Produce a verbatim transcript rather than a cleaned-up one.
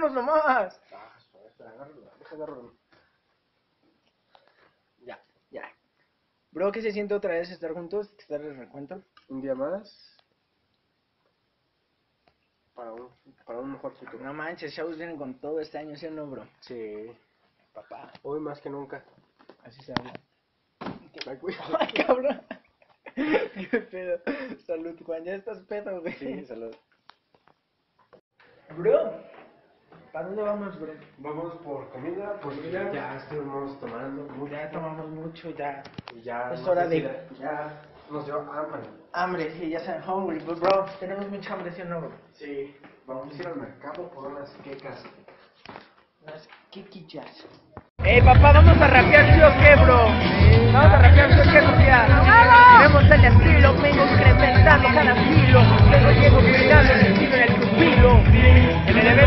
unos nomás. Ah, espera, espera, agárralo, deja agarrarlo. Ya, ya. Bro, ¿qué se siente otra vez estar juntos? Estar en el recuento. Un día más. Para un, para un mejor futuro. No manches, chavos vienen con todo este año, ¿sí o no, bro? Sí. Papá, Hoy más que nunca. así se habla. Ay, güey. Ay, cabrón. Qué pedo. Salud, Juan, ya estás pedo, güey. Sí, salud. Bro, ¿para dónde vamos, bro? Vamos por comida, porque Ya. ya estuvimos tomando mucho. Ya tomamos mucho, ya. Y ya Es nos hora de- dio- Ya nos dio hambre. Hambre, sí, ya saben, hungry, but bro, tenemos mucha hambre, ¿sí o no, bro? Sí. Vamos a ir al mercado por unas quecas. Las quiquillas. Ey, papá, ¿vamos a rapear sí o qué, bro? Vamos a rapear sí o qué, Sofía. Tenemos el estilo, vengo incrementando cada kilo. Tengo llego gritando el estilo en el pupilo. En el evento